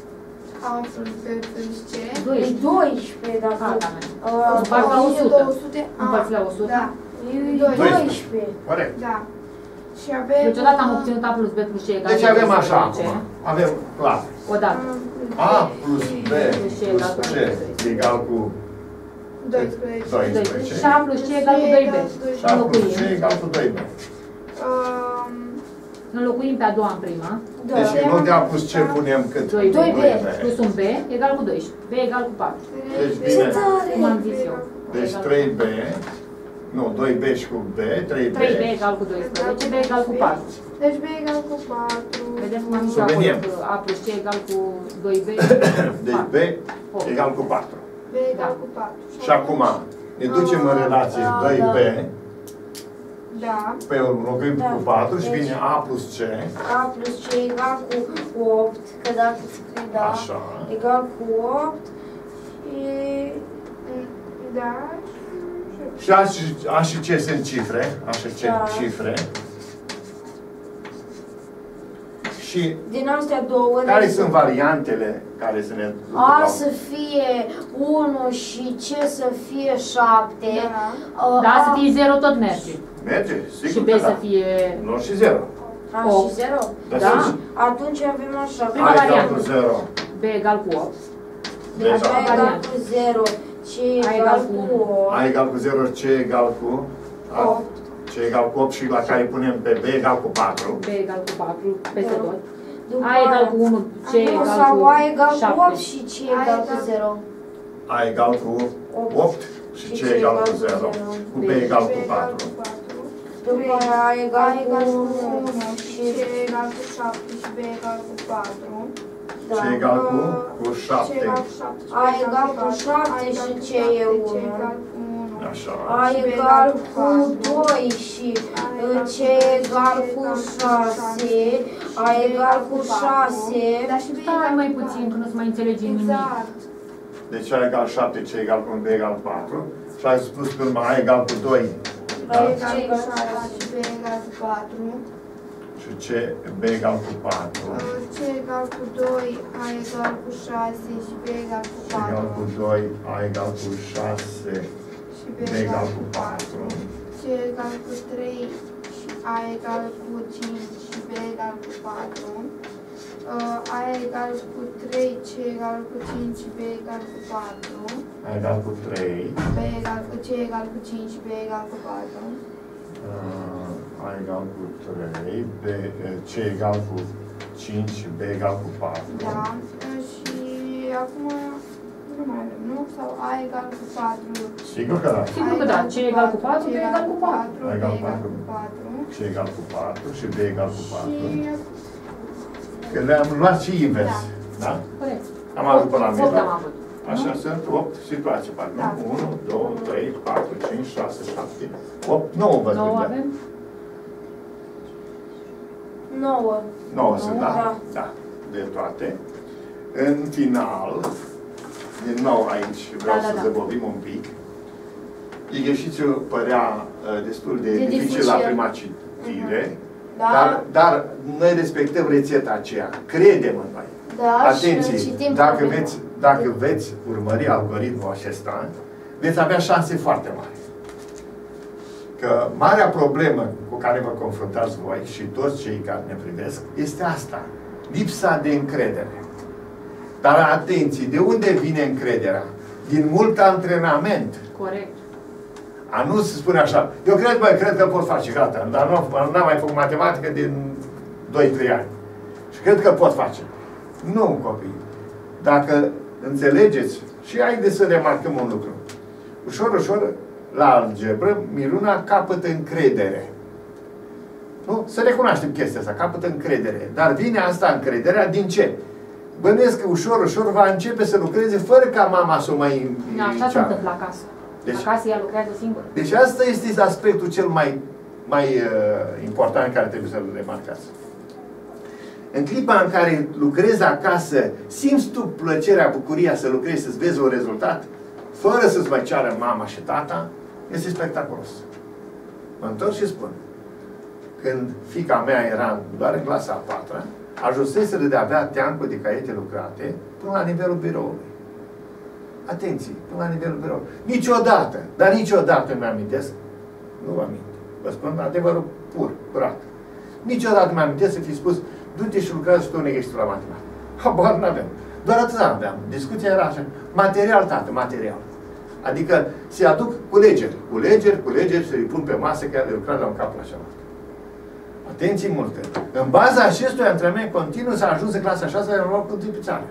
A plus B plus C. E doisprezece. doisprezece dacă... Gata, mea. Uh, Împart la o sută. două sute. Împărți la o sută? Da. E doisprezece. doisprezece. Corect. Da. Și avem... Deci odată am obținut A plus B plus C egal Deci cu avem așa doisprezece. acum. Avem clar. Odată. A plus B plus C egal cu doisprezece. doisprezece. Și A plus C egal cu doi B. Și A plus C egal cu doi B. Um, Înlocuim pe a doua în prima. Da. Deci în loc de A plus C punem cât? doi B doi B. plus un B egal cu doisprezece. B egal cu patru. Deci Ce bine. tare! Cum am zis eu. Deci trei B. Nu, doi B și cu B, trei B. trei B egal cu doisprezece, B egal cu patru. Deci B egal cu patru. Vedeți cum am zis Să acolo vedem. că A plus C egal cu doi B. Deci B opt. egal cu patru. B egal Da. cu patru. Și acum ne ducem în relație Ah, doi B. da. Da. Pe urmă, da. Cu patru și Deci, vine A plus C. A plus C egal cu opt, că dacă scrii da, Așa. egal cu opt și... Da. Și A și, A și C sunt cifre. A și C Da. cifre. Și Din astea două... care deci, sunt variantele care să ne ducă A la- să fie unu și C să fie șapte. Da. uh, Da, A- să fie zero tot merge. Merge? Sigur Și B că să da. fie... Nu și zero. A opt. și zero? Da. Da. Atunci avem așa. Prima A egal variantă. cu zero. B egal cu opt. Deci A A. egal cu zero, C A egal egal cu cu opt. A egal cu zero, C egal cu A. opt. C egal cu opt și la care punem pe B egal cu patru. B egal cu patru, peste Da. tot. După A egal cu unu, C Nu, egal sau cu A egal cu opt șapte. și C egal cu zero. A egal cu opt și C egal cu zero. Cu B egal cu patru. După aia A egal A egal cu cu unu unu și și C egal cu șapte și B egal cu patru. C egal cu, cu C șapte. egal cu șapte și B A egal cu patru. șapte A egal și cu C șapte, e C unu. egal cu unu. Așa. A egal cu doi și uh, C egal cu șase. A egal cu șase. Dar și B Stai egal mai cu puțin, patru. că nu se mai înțelege nimic. Exact. Deci A egal șapte, C egal cu unu, B egal cu patru. Și ai spus pe urmă A egal cu doi. A egal cu șase și B egal cu patru. Și C, B egal cu patru. C egal cu doi, A egal cu șase și B egal cu C egal cu patru. doi, A egal cu șase, Și B egal cu patru. C egal cu trei și A egal cu cinci și B egal cu patru. A egal cu trei, C egal cu cinci și B egal cu patru. A egal cu trei. B egal cu C egal cu cinci și B egal cu patru. A egal cu trei, B, C egal cu cinci și B egal cu patru. Da. Și acum nu mai avem, nu? Sau A egal cu patru. Sigur că da. Sigur că da, C egal cu patru, B egal cu patru. B A egal cu egal patru. cu patru. C egal cu patru și B egal cu patru. Și Că le-am luat și invers. Da? Corect. Am avut până la opt am mijloc. avut. Așa sunt opt situații, parcă. Da. unu, doi, trei, patru, cinci, șase, șapte, opt, nouă văd. nouă că avem? nouă. nouă sunt, da? Da. Da. De toate. În final, din nou aici vreau Da, da, să da. zăbovim un pic. Exercițiul părea uh, destul de, De dificil, dificil. la prima citire, Da. dar, dar noi respectăm rețeta aceea. Credem în noi. Da, și Atenție, citim dacă problema. veți, dacă veți urmări algoritmul acesta, veți avea șanse foarte mari. Că marea problemă cu care vă confruntați voi și toți cei care ne privesc este asta, lipsa de încredere. Dar atenție, de unde vine încrederea? Din mult antrenament. Corect. A nu se spune așa, eu cred, băi, cred că pot face, gata, dar nu n-am mai făcut matematică din doi trei ani. Și cred că pot face. Nu, copii. Dacă înțelegeți, și haideți să remarcăm un lucru. Ușor, ușor, la algebră, Miruna capătă încredere. Nu? Să recunoaștem chestia asta, capătă încredere. Dar vine asta încrederea din ce? Bănuiesc că ușor, ușor va începe să lucreze fără ca mama să o mai Da, așa se încearcă. întâmplă acasă. Deci- Acasă ea lucrează singură. Deci asta este aspectul cel mai, mai uh, important care trebuie să-l remarcați. În clipa în care lucrezi acasă, simți tu plăcerea, bucuria să lucrezi, să-ți vezi un rezultat, fără să-ți mai ceară mama și tata, este spectaculos. Mă întorc și spun, când fiica mea era doar în clasa a patra, ajunseseră de a avea teancul de caiete lucrate până la nivelul biroului. Atenție, până la nivelul biroului. Niciodată, dar niciodată îmi amintesc, nu vă amint, vă spun adevărul pur, curat. Niciodată mi amintesc să fi spus, du-te și lucrează și tu un extra la matematică. Habar n-aveam. Doar atât aveam. Discuția era așa. Material, tată, material. Adică se aduc culegeri. Culegeri, culegeri, se le pun pe masă, că le lucrează la un cap la cealaltă. Atenție multă. În baza acestui antrenament continuu s-a ajuns în clasa a șasea în locul întâi pe țară.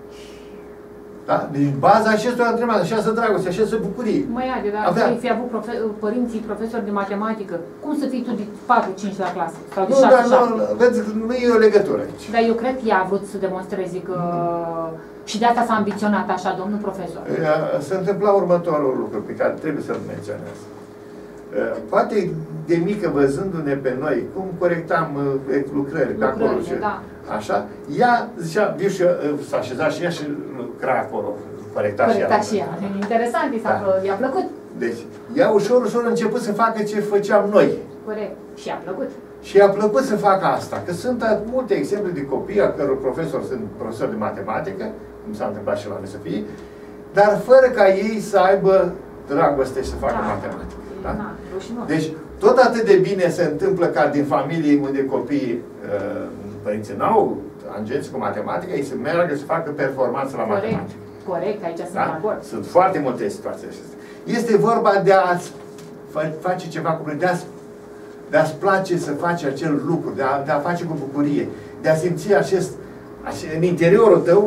Da? Deci baza acestui antrenament, așa dragoste, așa bucurie. Măi, Adi, dar Avea- ai fi avut profe- părinții profesori de matematică, cum să fii tu de patru cinci la clasă? Sau de Nu, șase dar șapte? nu, vezi, nu e o legătură aici. Dar eu cred că ea a vrut să demonstreze că... Și de asta s-a ambiționat așa, domnul profesor. Se întâmpla următorul lucru pe care trebuie să-l menționez. Poate de mică, văzându-ne pe noi, cum corectam uh, lucrări pe acolo, și, da. așa, ea zicea, viu și eu, s-a așezat și ea și lucra acolo, corecta, Corecta și ea. și ea. Interesant, i s-a Da. i-a plăcut. Deci, ea ușor, ușor a început să facă ce făceam noi. Corect. Și i-a plăcut. Și i-a plăcut să facă asta, că sunt multe exemple de copii a căror profesori sunt profesori de matematică, cum s-a întâmplat și la noi să fie, dar fără ca ei să aibă dragoste și să facă Da. matematică. Da? Na, rușinos. Deci, tot atât de bine se întâmplă ca din familii unde copiii, uh, părinții n-au angenți cu matematică, ei să meargă să facă performanță la Corect. matematică. Corect, aici sunt de Da? acord. Sunt foarte multe situații acestea. Este vorba de a face ceva cu de a de a-ți place să faci acel lucru, de a, de a face cu bucurie, de a simți acest, în interiorul tău,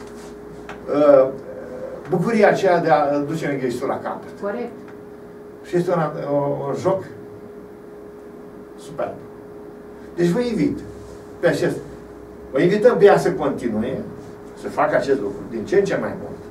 uh, bucuria aceea de a duce îngrijitul la capăt. Corect. Și este un, o, un joc superb. Deci vă invit pe acest, vă invităm pe ea să continue, să facă acest lucru din ce în ce mai mult.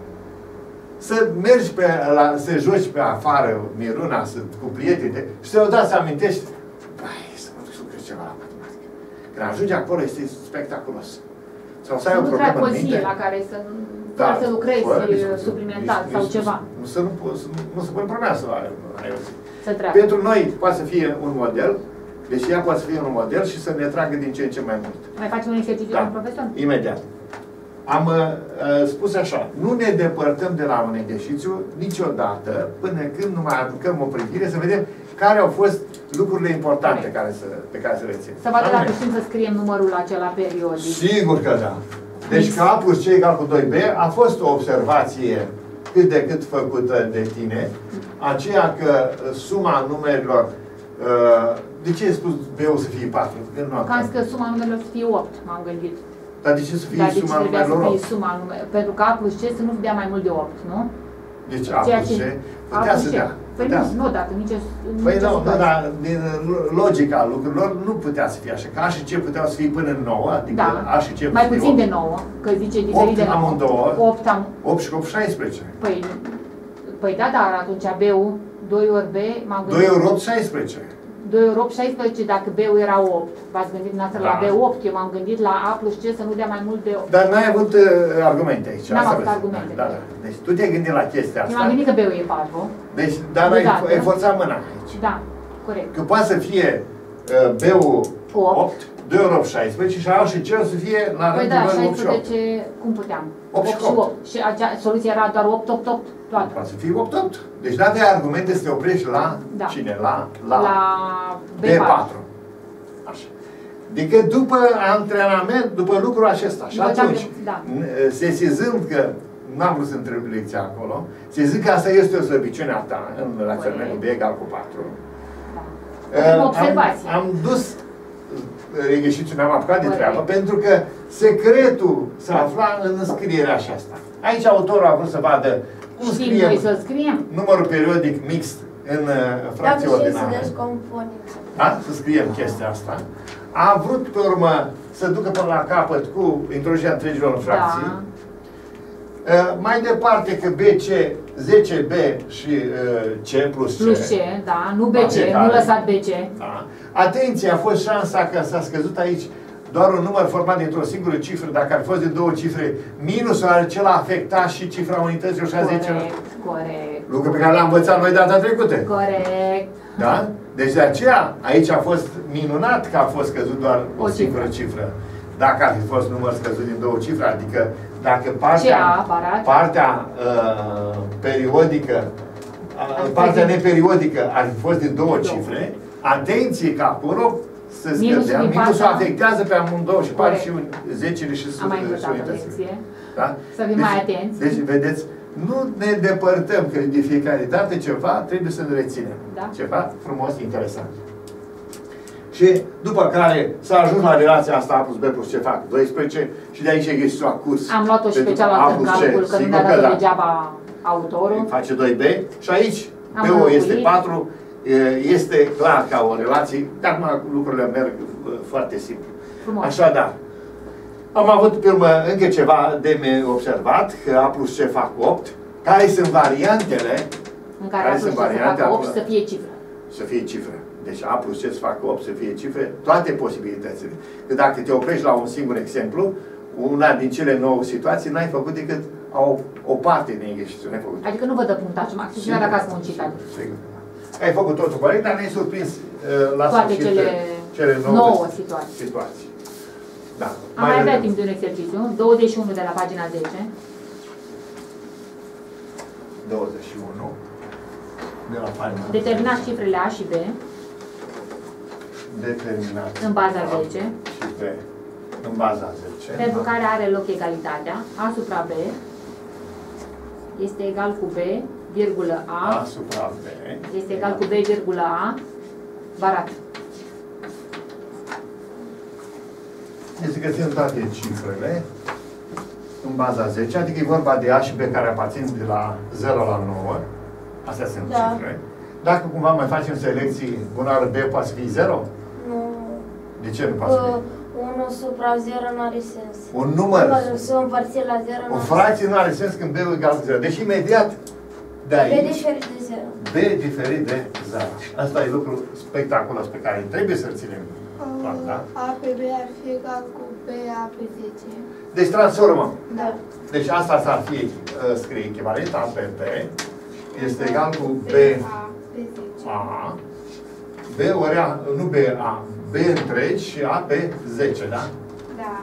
Să mergi pe, la, să joci pe afară, Miruna, să, cu prieteni, și să odată să amintești, bai, să mă duc să lucrez ceva la matematică. Când ajungi acolo, este spectaculos. Sau să ai o Nu problemă trebuie în poezie minte. la care să, Da, să lucrezi fără nici- suplimentar nici- sau nici- ceva. Nu, să nu, să nu, nu se pune problema să ai, ai o zi. Să treacă. Pentru noi poate să fie un model, deci ea poate să fie un model și să ne tragă din ce în ce mai mult. Mai facem un exercițiu, Da. domnul profesor? Imediat. Am uh, spus așa, nu ne depărtăm de la un exercițiu niciodată până când nu mai aducăm o privire să vedem care au fost lucrurile importante care să, pe care să le ținem. Să vadă Anume. dacă știm să scriem numărul acela periodic. Sigur că da. Deci că A plus C egal cu doi B a fost o observație cât de cât făcută de tine, aceea că suma numerilor, uh, de ce ai spus B-ul să fie patru? Că nu am Că am zis că suma numerelor să fie opt, m-am gândit. Dar de ce să fie Dar de ce suma trebuia să numerilor fie opt? suma numerelor? Pentru că A plus C să nu dea mai mult de opt, nu? Deci A Ceea plus ce- C A putea plus să C. dea. Păi Putea nu, să- nu, dacă nici Păi nu, nu, dar din logica lucrurilor nu putea să fie așa. Că A și C puteau să fie până în nouă, adică Da. A și C Mai plus puțin opt. de nouă, că zice diferit de nouă. amândouă. opt am... opt și opt, șaisprezece. Păi, păi da, dar atunci B-ul, doi ori B, m-am gândit... doi ori opt, șaisprezece. doi ori opt, șaisprezece, dacă B-ul era opt. V-ați gândit dumneavoastră Da. la B opt, eu m-am gândit la A plus C să nu dea mai mult de opt. Dar n-ai avut uh, argumente aici. N-am asta avut vreau să- argumente. Da, da. Deci tu te-ai gândit la chestia Eu asta. m-am gândit că B-ul e patru. Deci, dar ai, Deodată. ai forțat mâna aici. Da, corect. Că poate să fie uh, B-ul opt. opt, doi ori opt, șaisprezece și A și C să fie la Păi rândul da, lor opt și opt. șaisprezece, cum puteam? opt și opt. Și acea soluția era doar opt, opt, opt, toată. Poate să fie opt, opt. Deci nu aveai argumente să te oprești la Da. cine? La, la, La B B patru. patru. Așa. Adică după antrenament, după lucrul acesta. Și După ce am atunci, gândit, da. n- sesizând că n-am vrut să întreb lecția acolo, sesizând că asta este o slăbiciune a ta în raționamentul B egal cu patru. Da. Uh, Am observație. Am, am dus exercițiul, ne-am apucat de Corect. treabă, pentru că secretul se afla în înscrierea aceasta. Aici autorul a vrut să vadă cum Știm scriem noi să scriem? numărul periodic mixt în uh, Dacă fracții știi să ordinare. descomponi. Da? Să scriem chestia asta. A vrut pe urmă să ducă până la capăt cu introducerea întregilor în fracții. Da. Uh, mai departe că B C, zece B și uh, C plus C. Plus C, da, nu B C, Fiecare. nu lăsat B C. Da. Atenție, a fost șansa că s-a scăzut aici doar un număr format dintr-o singură cifră. Dacă ar fost de două cifre, minusul acela afecta și cifra unităților și a zece. Corect, corect, Lucru pe care l-am învățat noi data trecută. corect. Da? Deci de aceea, aici a fost minunat că a fost scăzut doar o, O singură cifră. cifră. Dacă ar fi fost număr scăzut din două cifre, adică dacă Ce partea, a aparat? partea uh, periodică, uh, partea neperiodică ar fi fost din două cifre, atenție că acolo să Minusul scădea, din minusul partea- afectează pe amândouă și poate Corect. și un- zecile și Am mai și învățat o unitățile. lecție. Da? Să fim deci, mai atenți. Deci, vedeți, nu ne depărtăm, că de fiecare dată ceva trebuie să ne reținem. Da. Ceva frumos, interesant. Și după care s-a ajuns la relația asta A plus B plus C fac doisprezece și de aici e găsit a curs. Am luat-o și pe Pentru A cealaltă în plus C, calcul, că nu sigur ne-a dat da. degeaba autorul. Face doi B și aici Am B-ul înlocuit. este patru, este clar ca o relație, dar acum lucrurile merg uh, foarte simplu. Frumos. Așadar, am avut pe urmă încă ceva de observat, că A plus C fac opt, care sunt variantele, În care care A plus sunt C să variante facă opt acolo? să fie cifră. să fie cifră. Deci A plus C să facă opt, să fie cifre, toate posibilitățile. Că dacă te oprești la un singur exemplu, una din cele nouă situații, n-ai făcut decât o, o parte din exercițiu, n-ai făcut. Adică nu vă dă punctaj maxim, chiar dacă ați muncit. Sigur. Ai făcut totul corect, dar ne-ai surprins uh, la toate sfârșit cele, cele nouă, nouă situații. situații. Da. Am mai avea timp de un exercițiu, douăzeci și unu de la pagina zece. douăzeci și unu de la pagina. Determinați cifrele A și B Determinat. în baza zece. Și B în baza zece. Pentru da. care are loc egalitatea. A supra B este egal cu B, virgulă A. A supra B. Este egal cu B, virgulă A. Vă arăt. Este găsim toate cifrele în baza zece, adică e vorba de A și B care aparțin de la zero la nouă. Astea sunt Da. cifre. Dacă cumva mai facem selecții, bunară B poate să fie zero? Nu. De ce nu poate să fie? unu supra zero nu are sens. Un număr, Să împărțit la zero o fracție nu are sens când B e egal cu zero. Deci imediat de B aici, diferit de zero. B diferit de zero. Asta e lucru spectaculos pe care trebuie să-l ținem. Da? A pe B ar fi egal cu B A pe zece. Deci transformăm. Da. Deci asta s-ar fi uh, scrie echivalent, A pe B este egal cu B A pe zece. A, B ori A, nu B A, B întregi și A pe zece, da? Da.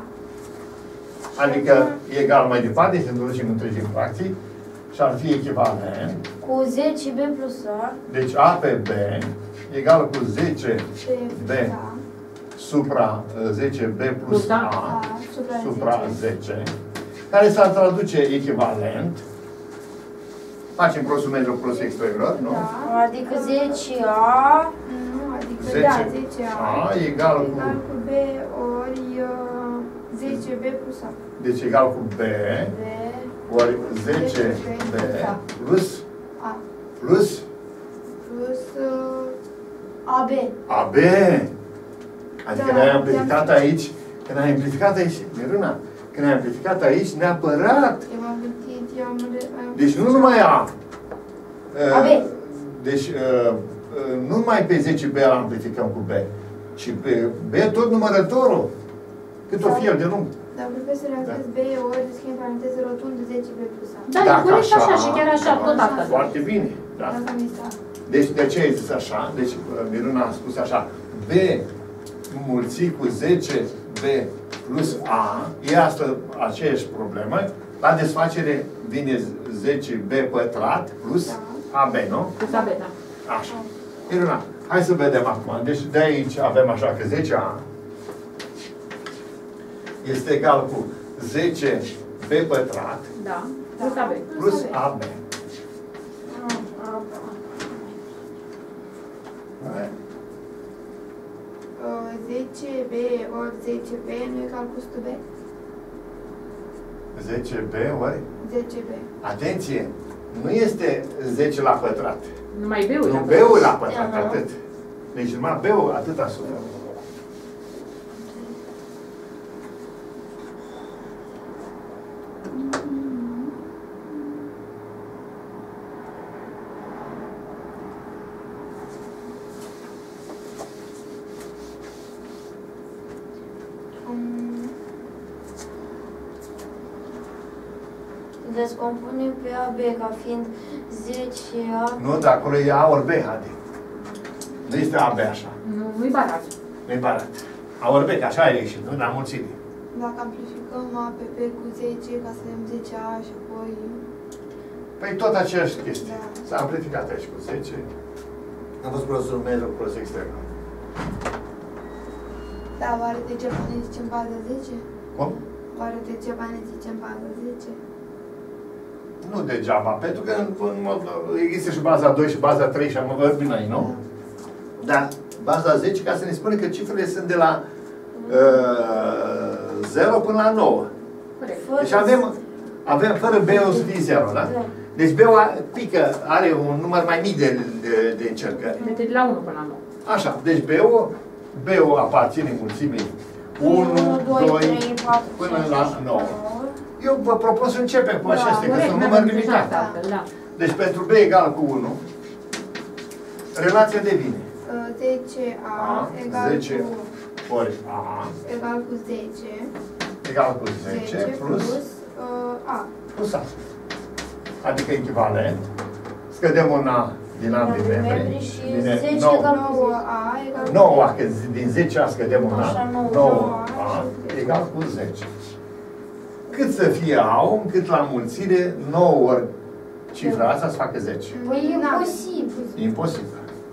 Adică e egal mai departe, se introducem întregi în fracții și ar fi echivalent. Cu zece B plus A. Deci A pe B egal cu zece B B supra uh, zece B plus A A supra supra zece. zece, care s-ar traduce echivalent. Facem prosul mediu plus exterior, nu? Da. Adică zece A. Nu, adică zece da, zece A. A egal cu, Egal cu B ori uh, zece B plus A. deci egal cu B B ori zece B plus A. plus Plus uh, A B. A B. Adică Da, ne-ai amplificat da. aici, când ai amplificat aici, Miruna, când ai amplificat aici, neapărat. Eu m-am gândit, eu am... am- Deci nu numai A. A B. Uh, Deci uh, uh, nu numai pe zece B îl amplificăm cu B, ci pe B tot numărătorul. Cât o fie el de lung. Dar profesor, am spus B ori deschid în paranteză rotundă zece B plus A. Da, e corect așa și chiar așa, tot asta. Foarte bine. Da. Dacă mi s-a... Deci de ce ai zis așa? Deci Miruna a spus așa. B mulțit cu zece B plus A, e asta aceeași problemă. La desfacere vine zece B pătrat plus A B, nu? Plus A B, da. Așa. Miruna, hai să vedem acum. Deci de aici avem așa că zece A este egal cu zece B pătrat Da. Plus A B. plus A B. Uh, zece B ori zece B nu e egal cu o sută B? zece B ori? zece B. Atenție! Nu este zece la pătrat. Numai B-ul. Nu, B-ul la pătrat, Aha. atât. Deci numai B-ul atât asupra. Um, Descompunem pe A B ca fiind zece A. Nu, dar acolo e A ori B, Hadi. Nu este A B așa. Nu, nu-i barat. Nu-i barat. A ori B, că așa a ieșit, nu? Dar mulțime. Dacă amplificăm A pe B cu zece ca să avem zece A și apoi... Păi tot aceeași chestie. Da. S-a amplificat aici cu zece. Am fost produsul mediu, produsul extern. Da, oare de ce ne zicem baza zece? Cum? Oare de ce ne zicem baza zece? Nu degeaba, pentru că în, în mod, există și baza doi și baza trei și am vorbit noi, nu? Dar baza zece, ca să ne spune că cifrele sunt de la uh, zero până la nouă. Corect. Deci avem, avem fără B-ul să fie zero, da? Da. Deci B-ul pică, are un număr mai mic de, de, de încercări. Deci de la unu până la nouă. Așa, deci B-ul, B-ul aparține mulțimii unu, doi, până la nouă. Eu vă propun să începem cu acestea, că corect, sunt n-am număr înțeles limitat. asta, altfel, da. Deci pentru B egal cu unu, relația devine zece A A, egal zece cu ori A egal cu zece egal cu zece plus uh, A. plus A. Adică echivalent. Scădem un A din ambele membri și vine zece nouă. egal cu nouă A egal cu nouă A, că din zece A scădem un A. Așa, nouă. nouă A egal cu zece. Cât să fie A-ul, încât la mulțire nouă ori cifra asta să facă zece. Păi e imposibil. Imposibil.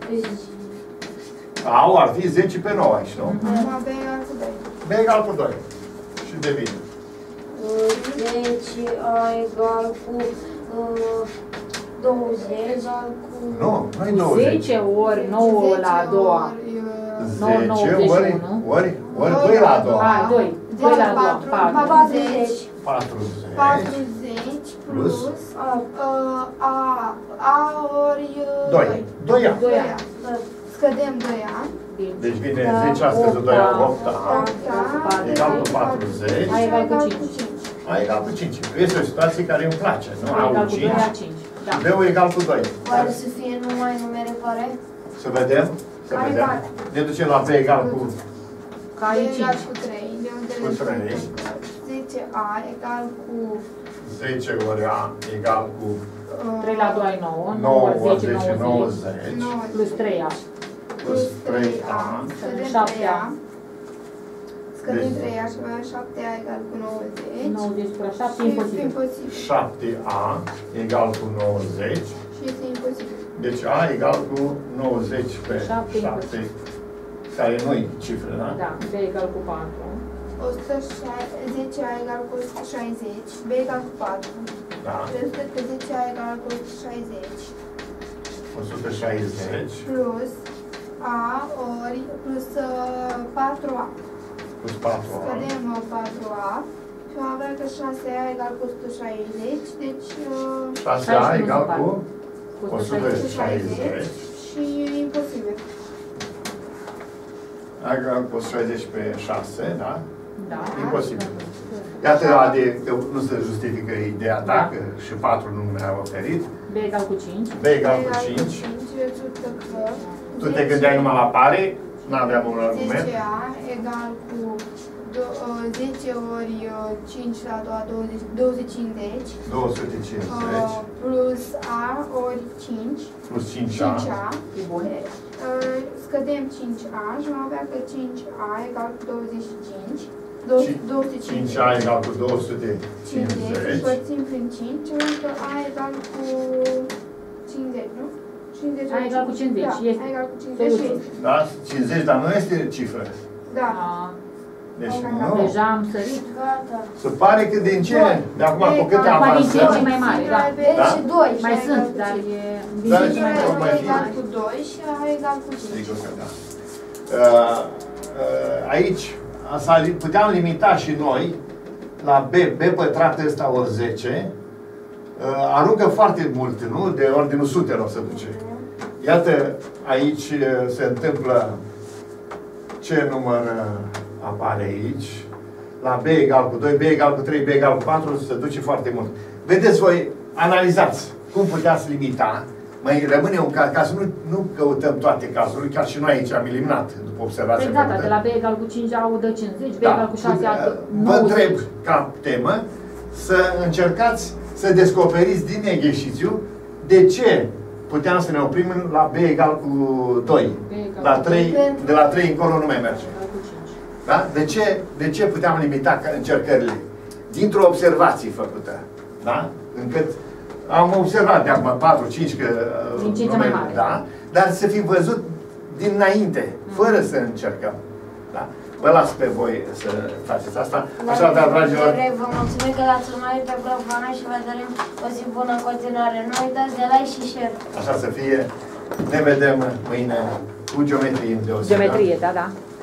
A-ul ar fi zece pe nouă aici, nu? Acum B egal cu doi. B egal cu doi. Și devine. zece A egal cu uh, douăzeci. Egal cu Nu, nu-i douăzeci. zece ori nouă la a doua. nouă, nouă, zece optzeci și ori, unu. ori, ori doi la a doua. A, doi. doi la a doua. patru. patruzeci. patruzeci. patruzeci plus Plus A, uh, A, A ori uh, doi. doi A. doi A. Scădem doi A. Deci vine Da, zece A scăzut doi A, opt A. opt A Egal cu patruzeci. A egal cu cinci. A egal cu cinci. Este o situație care îmi place, nu? A egal A cu doi la cinci. Da. B-ul egal cu doi. Oare să fie numai numere pare? Să vedem? Să Care vedem. pare? Ne ducem la B egal cu Ca B e egal cinci. cu trei. De unde Cu le trei. zece A egal cu zece ori A egal cu uh, trei la doi, nouă. nouă nouă ori ori zece, zece, nouăzeci. nouăzeci. nouă Plus trei A. Plus trei A. Scădem șapte trei A. A. Scădem Deci- trei A și avem șapte A egal cu nouăzeci. nouăzeci cu șapte, Și imposibil. imposibil. șapte A egal cu nouăzeci. Și este imposibil. Deci A egal cu nouăzeci pe Șapte șapte, care nu-i cifră, da? Da, B egal cu patru. o sută zece A egal cu o sută șaizeci. B egal cu patru. Da. Rezultă că zece A egal cu o sută șaizeci. o sută șaizeci Plus A ori plus uh, patru A. plus patru A. Scădem uh, patru A. Și vom avea că șase A egal cu o sută șaizeci. Deci uh, șase A egal cu o sută o sută șaizeci. șaizeci. Și e imposibil. A egal cu o sută șaizeci pe șase, da? Da. Imposibil. Iată, Adi, că nu se justifică ideea ta, că și patru nu mi-a oferit. B egal cu cinci. B egal cu cinci. Rezultă că Tu te gândeai numai la pare, n-aveam un argument. zece A egal cu do- uh, zece ori uh, cinci la a doua, douăzeci, două sute cincizeci. două sute cincizeci Uh, plus A ori cinci. plus cinci A. cinci A. E bun. Uh, scădem cinci A și vom avea că cinci A egal cu douăzeci și cinci. două- două sute cinci cincizeci. A egal cu două sute cincizeci. cincizeci. Împărțim prin cinci, avem că A egal cu cincizeci, nu? cincizeci A egal cu cincizeci, Da, este. A egal cu cincizeci. Soluție. este. Da? cincizeci, dar nu este cifră. Da. A, Deci Da. nu. deja am sărit. Gata. Se pare că din ce, de acum cu cât Da, acum din ce avansăm, ce mai mare, da. Da? Și doi. Mai sunt, dar e din Dar ce ce ce mai mai mare. mai A fi? egal cu doi și A egal cu cinci. sigur că da. Uh, uh, aici s-a li- puteam limita și noi la B, B pătrat ăsta ori zece, uh, aruncă foarte mult, nu? De ordinul sutelor se duce. Iată, aici uh, se întâmplă ce număr uh, apare aici. La B egal cu doi, B egal cu trei, B egal cu patru, se duce foarte mult. Vedeți voi, analizați cum puteați limita. Mai rămâne un caz, ca să nu, nu căutăm toate cazurile, chiar și noi aici am eliminat, după observația Exact, făcută. de la B egal cu cinci A dă cincizeci, B Da. egal cu șase A dă Vă întreb nouăzeci. ca temă să încercați să descoperiți din exercițiu de ce puteam să ne oprim la B egal cu doi. B egal La cu trei, doi. de la trei încolo nu mai merge. Egal cu cinci. Da? De ce, de ce puteam limita ca- încercările? Dintr-o observație făcută. Da? Încât am observat de acum patru cinci că... Din ce în ce numele- mai mare. Da? Dar să fi văzut dinainte, fără să încercăm. Da? Vă las pe voi să faceți asta. Așa, dar, dragilor, Vă mulțumim că l-ați urmărit pe Profana și vă dorim o zi bună în continuare. Nu uitați de like și share. așa să fie. Ne vedem mâine cu geometrie în deosebire. Geometrie, da, da.